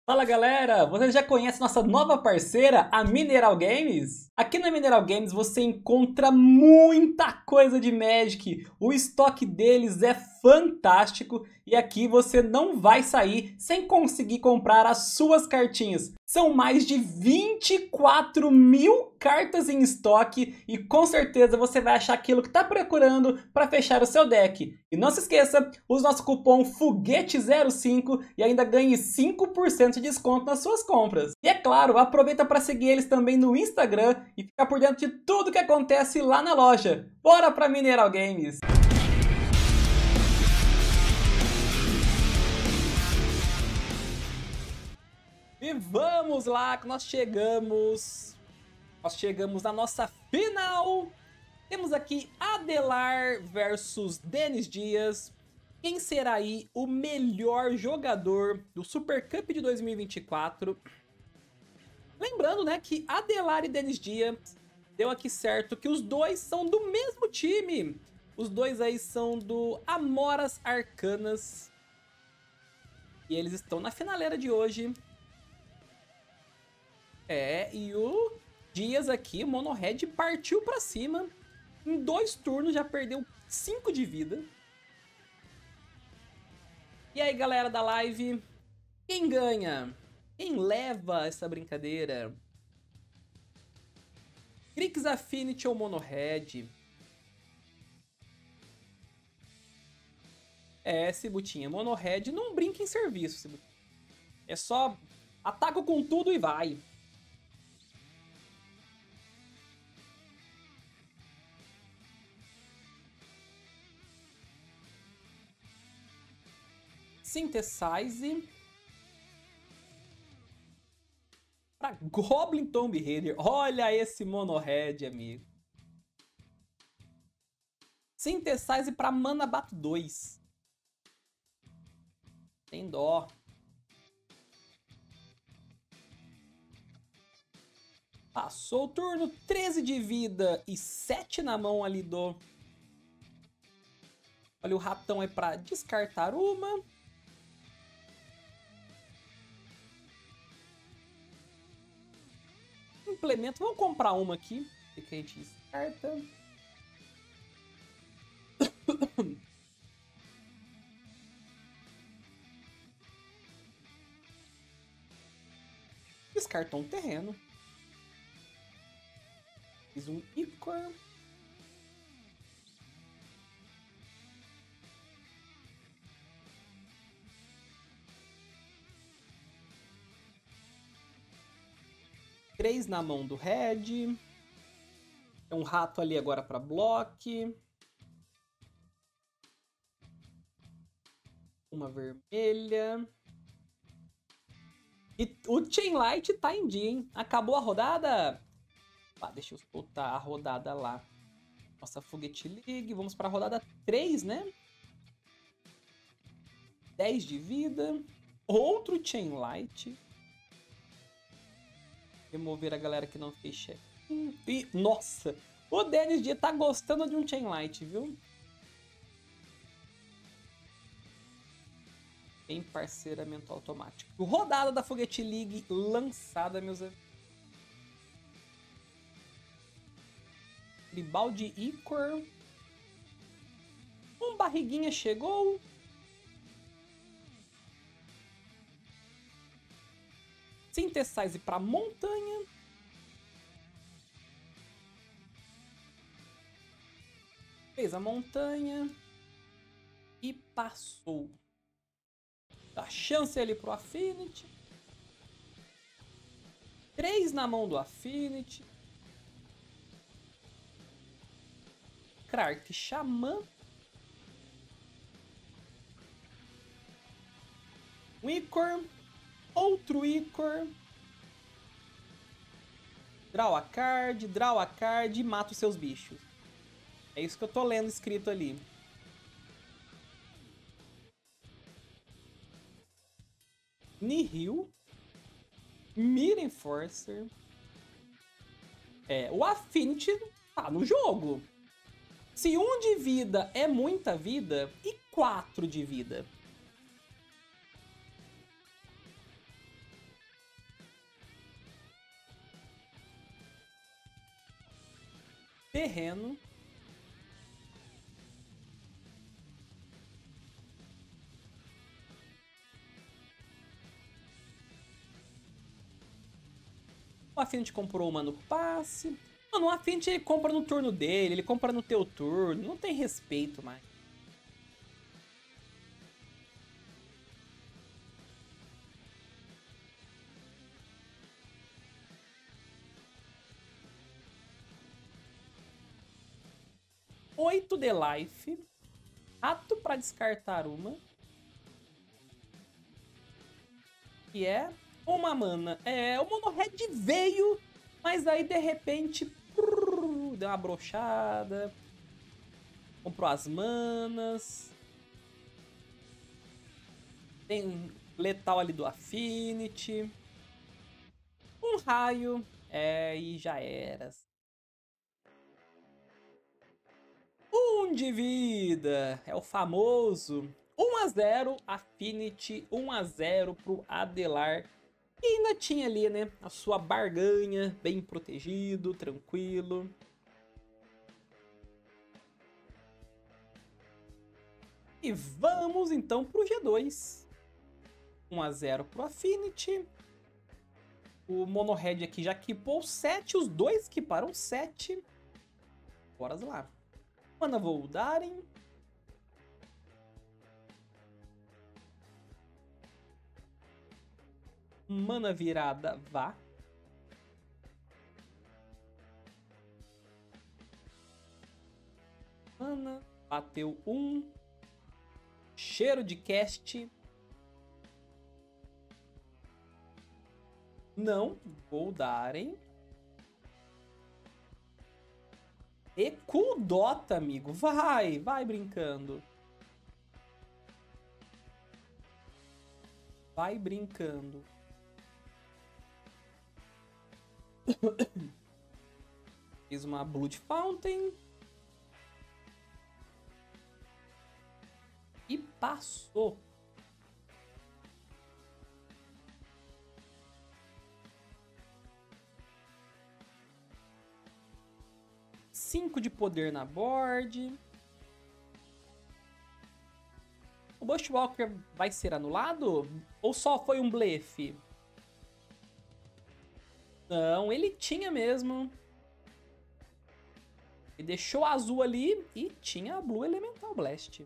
Fala galera, você já conhece nossa nova parceira, a Mineral Games? Aqui na Mineral Games você encontra muita coisa de Magic, o estoque deles é fantástico e aqui você não vai sair sem conseguir comprar as suas cartinhas. São mais de 24 mil cartas em estoque e com certeza você vai achar aquilo que está procurando para fechar o seu deck. E não se esqueça, use nosso cupom FOGUETE05 e ainda ganhe 5% de desconto nas suas compras. E é claro, aproveita para seguir eles também no Instagram e ficar por dentro de tudo que acontece lá na loja. Bora para Mineral Games! E vamos lá que nós chegamos na nossa final. Temos aqui Adelar versus Denis Dias. Quem será aí o melhor jogador do Super Cup de 2024? Lembrando, né, que Adelar e Denis Dias deu aqui certo que os dois são do mesmo time. Os dois aí são do Amoras Arcanas. E eles estão na finaleira de hoje. E o Dias aqui, o Mono Red, partiu pra cima. Em 2 turnos já perdeu 5 de vida. E aí, galera da live, quem ganha? Quem leva essa brincadeira? Grix Affinity ou Mono Red? Cibutinha, Mono Red não brinca em serviço, Cibutinha. É só ataca com tudo e vai. Synthesize para Goblin Tomb Raider. Olha esse Mono Red, amigo. Synthesize para Mana Bato 2. Tem dó. Passou o turno, 13 de vida e 7 na mão ali do... Olha, o ratão é para descartar uma. Implemento, vamos comprar uma aqui, que a gente descarta. Descartou um terreno. Fiz um Icor. Três na mão do Red. É um rato ali agora para bloque. Uma vermelha. E o Chainlight tá em dia, hein? Acabou a rodada? Deixa eu botar a rodada lá. Nossa Foguete League. Vamos para a rodada 3, né? 10 de vida. Outro Chainlight. Remover a galera que não fez check. E, nossa! O Denis Dias tá gostando de um Chainlight, viu? Em parceiramento automático. Rodada da Foguete League lançada, meus amigos. Tribaldi Icor. Um barriguinha chegou. Synthesize para montanha. Fez a montanha. E passou. Dá chance ali pro Affinity. 3 na mão do Affinity. Krark Xamã. Um Icor. Outro Icor. Draw a card e mata os seus bichos. É isso que eu tô lendo escrito ali. Nihil. Mirror Enforcer. O Affinity tá no jogo. Se 1 de vida é muita vida, e 4 de vida? terreno. O Affinity comprou uma no passe. Mano, o Affinity ele compra no turno dele, ele compra no teu turno. Não tem respeito mais. Oito de life. Rato pra descartar uma. Que é uma mana. É, o Mono Red veio, mas aí de repente deu uma brochada. Comprou as manas. Tem letal ali do Affinity. Um raio. É, e já era. 1 de vida. É o famoso 1-0 Affinity, 1-0 pro Adelar. E ainda tinha ali, né, a sua barganha, bem protegido, tranquilo. E vamos então pro G2. 1-0 pro Affinity. O Mono Red aqui já equipou 7, os dois equiparam 7. Bora lá. Mana Voldaren. Mana virada vá. Mana. Bateu 1. Cheiro de cast. Não. Voldaren. E Cool Dota, amigo. Vai brincando. Vai brincando. Fiz uma Blood Fountain. E passou. Cinco de poder na board. O Bushwalker vai ser anulado? Ou só foi um blefe? Não, ele tinha mesmo. Ele deixou azul ali e tinha a Blue Elemental Blast.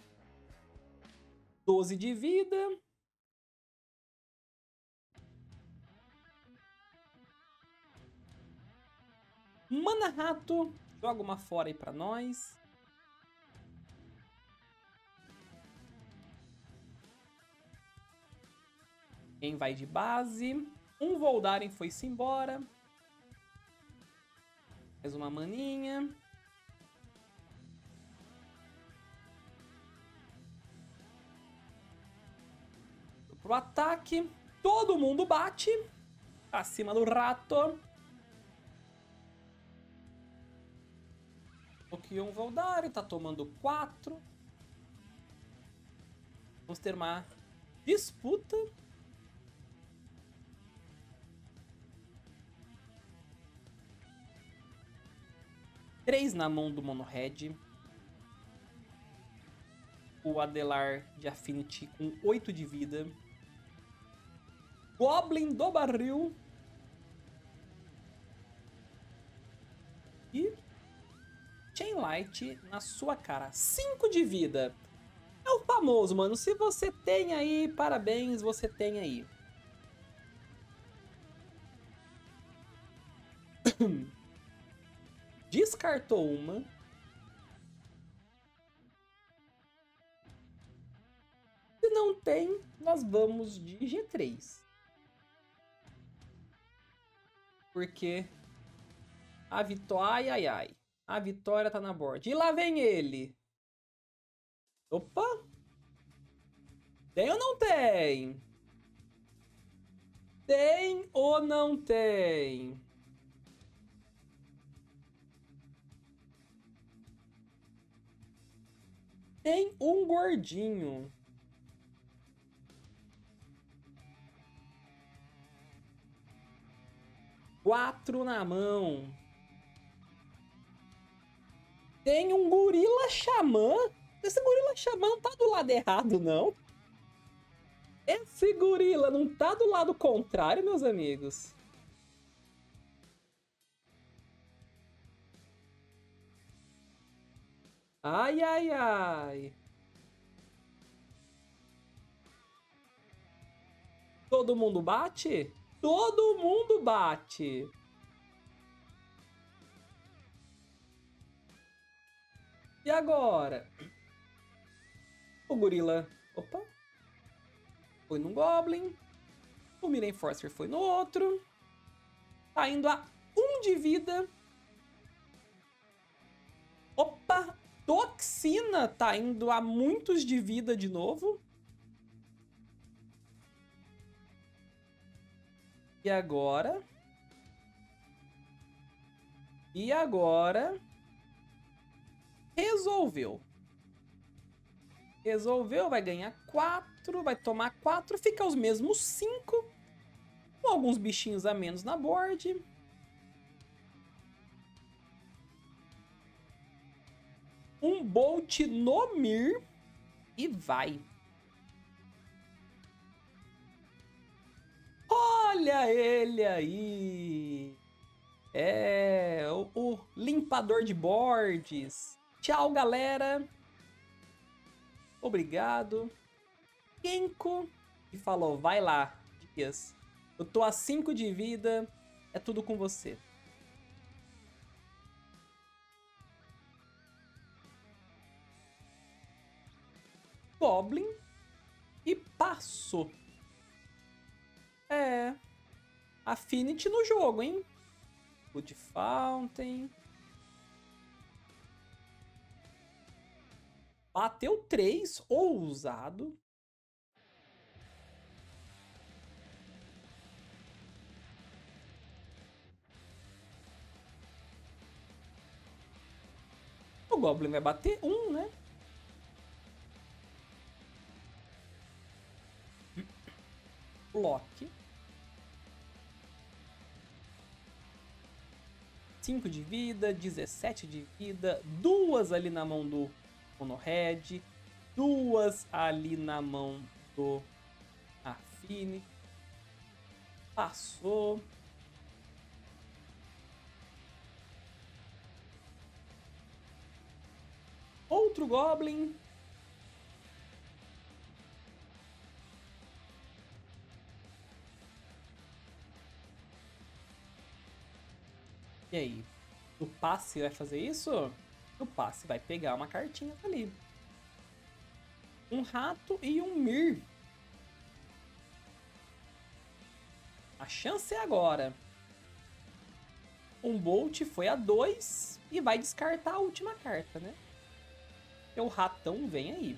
12 de vida. Mana Rato. Joga uma fora aí pra nós. Quem vai de base? Um Voldaren foi-se embora. Mais uma maninha. Pro ataque. Todo mundo bate. Acima do rato. Bloqueou um Voldaren. Tá tomando 4. Vamos ter uma disputa. Três na mão do Mono Red. O Adelar de Affinity com 8 de vida. Goblin do barril. E Chainlight na sua cara. 5 de vida. É o famoso, mano. Se você tem aí, parabéns, você tem aí. Descartou uma. Se não tem, nós vamos de G3. Porque a vitória... Ai, ai, ai. A vitória tá na board. E lá vem ele. Opa! Tem ou não tem? Tem ou não tem? Tem um gordinho. Quatro na mão. Tem um gorila xamã. Esse gorila xamã não tá do lado errado, não. Esse gorila não tá do lado contrário, meus amigos. Ai, ai, ai. Todo mundo bate? Todo mundo bate. E agora? O gorila... Opa. Foi num Goblin. O Mirenforcer foi no outro. Tá indo a 1 de vida. Opa. Toxina tá indo a muitos de vida de novo. E agora? E agora? Resolveu. Resolveu, vai ganhar 4, vai tomar 4, fica os mesmos 5. Com alguns bichinhos a menos na board. Um Bolt no Mir. E vai. Olha ele aí. É, o limpador de boards. Tchau, galera. Obrigado. Kenko. E falou, vai lá, Dias. Eu tô a 5 de vida. É tudo com você. Goblin. E passou. É. Affinity no jogo, hein? Wood Fountain. Bateu 3, ousado. O Goblin vai bater 1, né? Lock. 5 de vida, 17 de vida, 2 ali na mão do Monohead, 2 ali na mão do Affinity. Passou. Outro Goblin. E aí? O passe vai fazer isso? O passe vai pegar uma cartinha ali. Um rato e um Mir. A chance é agora. Um Bolt foi a 2 e vai descartar a última carta, né? E o ratão vem aí.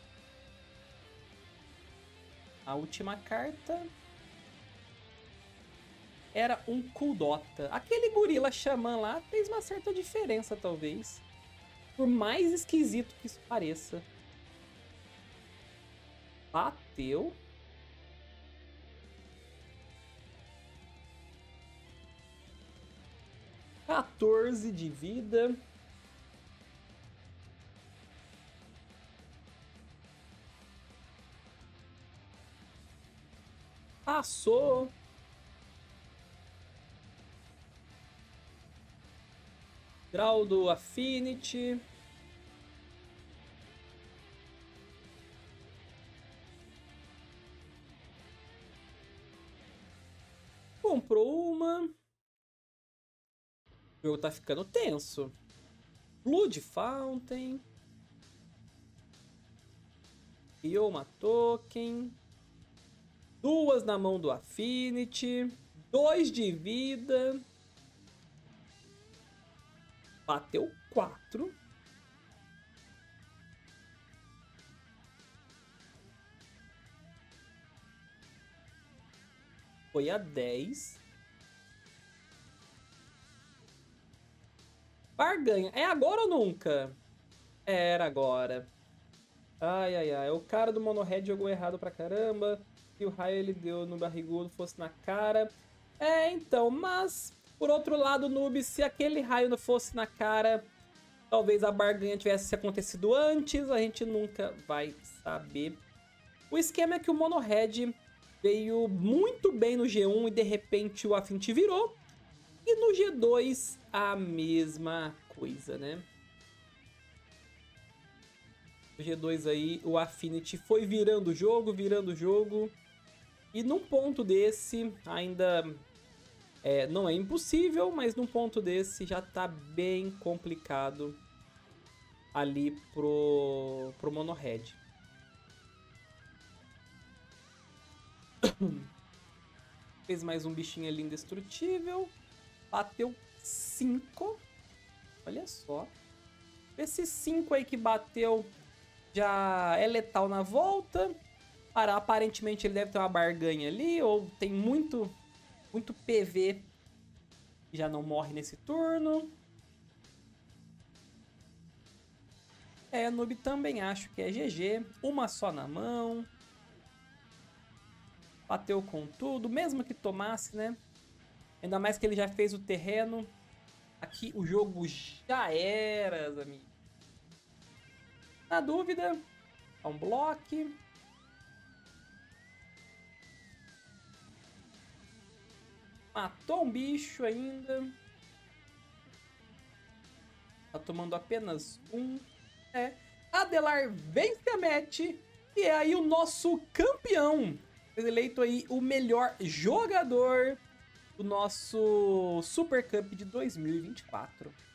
A última carta era um Kuldota. Aquele gorila xamã lá fez uma certa diferença, talvez. Por mais esquisito que isso pareça. Bateu. (14 de vida. Passou. Draw do Affinity. Comprou uma. O jogo tá ficando tenso. Blood Fountain. Criou uma token. 2 na mão do Affinity. 2 de vida. Bateu 4. Foi a 10. Barganha. É agora ou nunca? Era agora. Ai, ai, ai. O cara do Monohead jogou errado pra caramba. E o raio ele deu no barrigudo fosse na cara. É, então. Mas, por outro lado, noob, se aquele raio não fosse na cara, Talvez a barganha tivesse acontecido antes, a gente nunca vai saber. O esquema é que o Mono Red veio muito bem no G1 e de repente o Affinity virou. E no G2 a mesma coisa, né? No G2 aí o Affinity foi virando o jogo. E num ponto desse ainda não é impossível, mas num ponto desse já tá bem complicado ali pro Mono Red. Fez mais um bichinho ali indestrutível. Bateu 5. Olha só. Esse 5 aí que bateu já é letal na volta. Aparentemente ele deve ter uma barganha ali, ou tem muito PV que já não morre nesse turno. Noob também acho que é GG. Uma só na mão. Bateu com tudo, mesmo que tomasse, né? Ainda mais que ele já fez o terreno. Aqui o jogo já era, amigos. Na dúvida, dá um bloco. Matou um bicho ainda. Tá tomando apenas um. Adelar vence a match. E é aí o nosso campeão. Eleito aí o melhor jogador do nosso Super Cup de 2024.